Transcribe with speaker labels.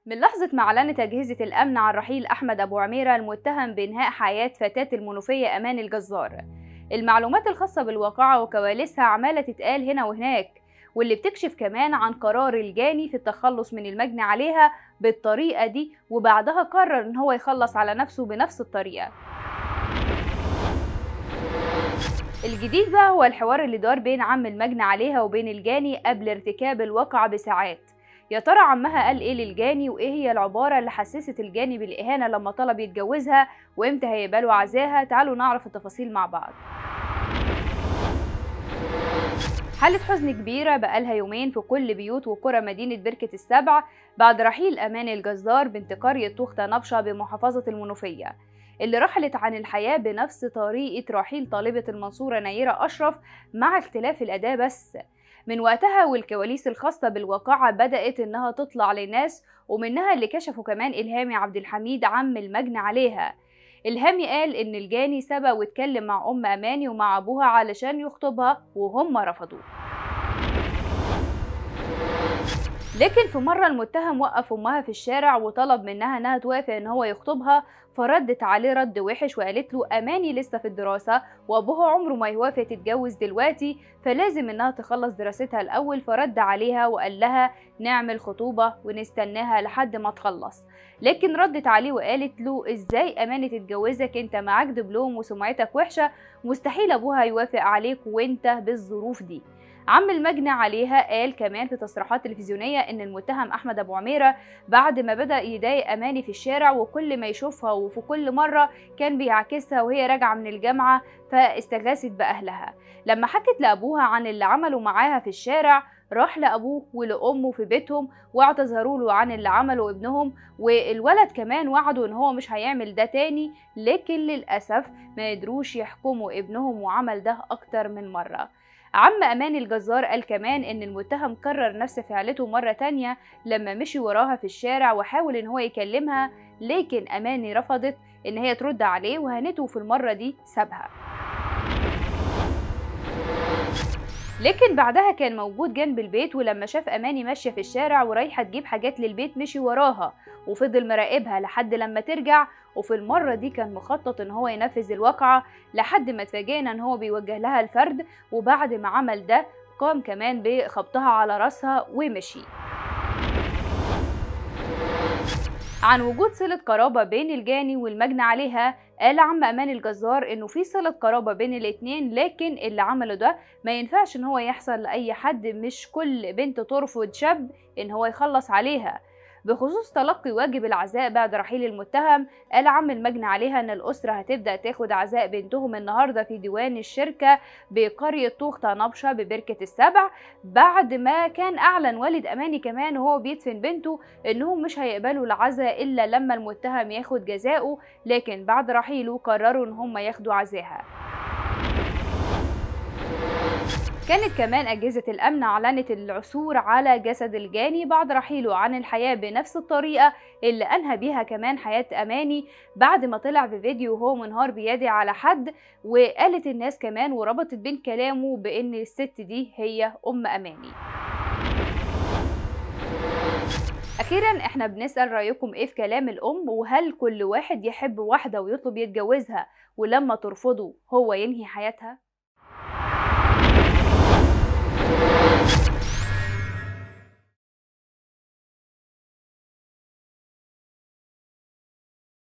Speaker 1: من لحظة ما أعلنت أجهزة الأمن عن رحيل أحمد أبو عميرة المتهم بإنهاء حياة فتاة المنوفية أمان الجزار، المعلومات الخاصة بالواقعة وكواليسها عمالة تتقال هنا وهناك، واللي بتكشف كمان عن قرار الجاني في التخلص من المجني عليها بالطريقة دي، وبعدها قرر إن هو يخلص على نفسه بنفس الطريقة. الجديد بقى هو الحوار اللي دار بين عم المجني عليها وبين الجاني قبل ارتكاب الواقعة بساعات. يا ترى عمها قال ايه للجاني، وايه هي العبارة اللي حسست الجاني بالإهانة لما طلب يتجوزها، وامتى هيقبلوا عزاها؟ تعالوا نعرف التفاصيل مع بعض. حالة حزن كبيرة بقالها يومين في كل بيوت وقرى مدينة بركة السبع بعد رحيل أمان الجزار بنت قرية توختة نبشة بمحافظة المنوفية، اللي رحلت عن الحياة بنفس طريقة رحيل طالبة المنصورة نيرة أشرف مع اختلاف الأداة بس. من وقتها والكواليس الخاصة بالواقعة بدأت إنها تطلع للناس، ومنها اللي كشفوا كمان إلهامي عبد الحميد عم المجني عليها. إلهامي قال إن الجاني سبق واتكلم مع أم أماني ومع أبوها علشان يخطبها وهم رفضوه، لكن في مرة المتهم وقف أمها في الشارع وطلب منها إنها توافق إن هو يخطبها، فردت عليه رد وحش وقالت له أماني لسه في الدراسة وأبوها عمره ما يوافق تتجوز دلوقتي، فلازم إنها تخلص دراستها الأول. فرد عليها وقال لها نعمل خطوبة ونستناها لحد ما تخلص، لكن ردت عليه وقالت له إزاي أماني تتجوزك؟ أنت معاك دبلوم وسمعتك وحشة، مستحيل أبوها يوافق عليك وأنت بالظروف دي. عم المجني عليها قال كمان في تصريحات تلفزيونية إن المتهم أحمد أبو عميرة بعد ما بدأ يضايق أماني في الشارع وكل ما يشوفها وفي كل مرة كان بيعاكسها وهي راجعة من الجامعة، فاستغاثت بأهلها. لما حكت لأبوها عن اللي عمله معاها في الشارع راح لأبوه ولأمه في بيتهم واعتذروا له عن اللي عمله ابنهم، والولد كمان وعدوا إن هو مش هيعمل ده تاني، لكن للأسف ما يدروش يحكموا ابنهم وعمل ده أكتر من مرة. عم أمان الجزار قال كمان إن المتهم كرر نفس فعلته مرة تانية لما مشي وراها في الشارع وحاول إن هو يكلمها، لكن أماني رفضت إن هي ترد عليه وهانته في المرة دي سابها. لكن بعدها كان موجود جنب البيت، ولما شاف أماني ماشية في الشارع ورايحة تجيب حاجات للبيت مشي وراها وفضل مراقبها لحد لما ترجع، وفي المرة دي كان مخطط ان هو ينفذ الواقعة لحد ما اتفاجئنا ان هو بيوجه لها الفرد، وبعد ما عمل ده قام كمان بخبطها على راسها ومشي. عن وجود صلة قرابة بين الجاني والمجني عليها قال عم أمان الجزار إنه في صلة قرابة بين الاتنين، لكن اللي عمله ده ما ينفعش إن هو يحصل لأي حد، مش كل بنت ترفض شاب إن هو يخلص عليها. بخصوص تلقي واجب العزاء بعد رحيل المتهم قال عم المجني عليها إن الأسرة هتبدأ تاخد عزاء بنتهم النهاردة في ديوان الشركة بقرية توختة نبشة ببركة السبع، بعد ما كان أعلن والد أماني كمان وهو بيدفن بنته إنهم مش هيقبلوا العزاء إلا لما المتهم ياخد جزاؤه، لكن بعد رحيله قرروا إن هم ياخدوا عزاها. كانت كمان أجهزة الأمن أعلنت العثور على جسد الجاني بعد رحيله عن الحياة بنفس الطريقة اللي أنهى بيها كمان حياة أماني بعد ما طلع في فيديو وهو منهار بيدعي على حد، وقالت الناس كمان وربطت بين كلامه بأن الست دي هي أم أماني. أخيرا احنا بنسأل رأيكم ايه في كلام الأم، وهل كل واحد يحب واحدة ويطلب يتجوزها ولما ترفضه هو ينهي حياتها؟